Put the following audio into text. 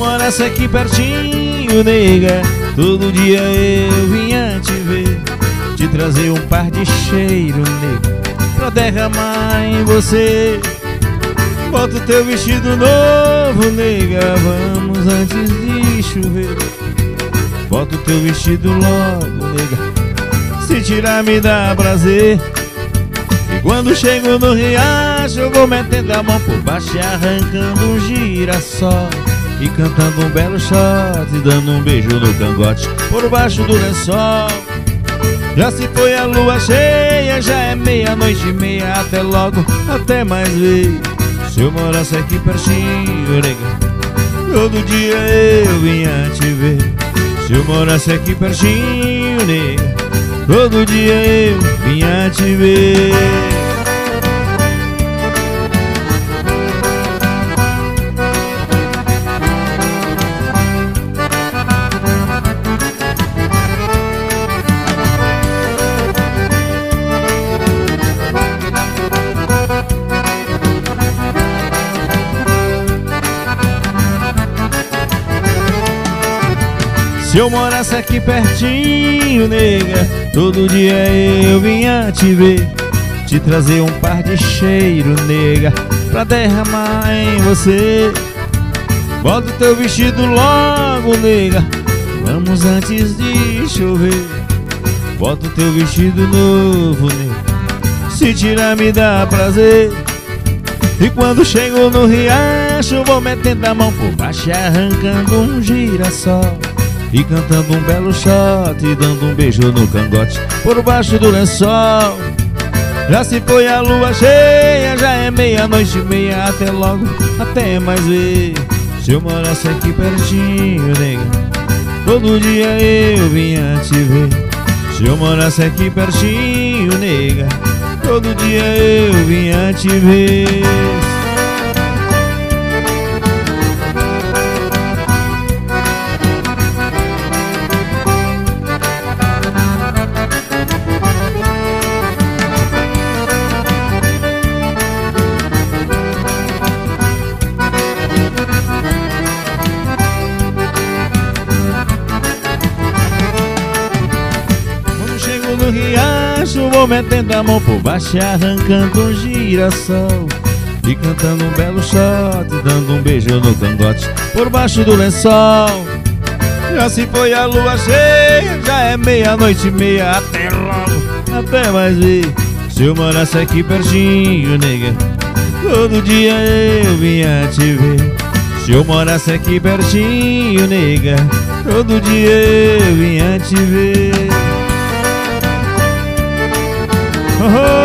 morasse aqui pertinho, nega, todo dia eu vinha te ver, te trazer um par de cheiro, nega, pra derramar em você. Bota o teu vestido novo, nega, vamos antes de chover. Bota o teu vestido logo, nega, se tirar me dá prazer. E quando chego no riacho eu vou metendo a mão por baixo e arrancando um girassol, e cantando um belo shot e dando um beijo no cangote por baixo do lençol. Já se foi a lua cheia, já é meia-noite e meia. Até logo, até mais ver. Se eu morasse aqui pertinho, nega, todo dia eu vinha te ver. Se eu morasse aqui pertinho, nega, todo dia eu vinha te ver. Se eu morasse aqui pertinho, nega, todo dia eu vinha te ver, te trazer um par de cheiro, nega, pra derramar em você. Bota o teu vestido logo, nega, vamos antes de chover. Bota o teu vestido novo, nega, se tirar me dá prazer. E quando chego no riacho vou metendo a mão por baixo e arrancando um girassol, e cantando um belo shot e dando um beijo no cangote por baixo do lençol. Já se foi a lua cheia, já é meia-noite e meia. Até logo, até mais ver. Se eu morasse aqui pertinho, nega, todo dia eu vinha te ver. Se eu morasse aqui pertinho, nega, todo dia eu vinha te ver. No riacho vou metendo a mão por baixo e arrancando um girassol, e cantando um belo shot e dando um beijo no cangote por baixo do lençol. Já se foi a lua cheia, já é meia-noite e meia. Até logo, até mais ver. Se eu morasse aqui pertinho, nega, todo dia eu vinha te ver. Se eu morasse aqui pertinho, nega, todo dia eu vinha te ver. Oh, oh.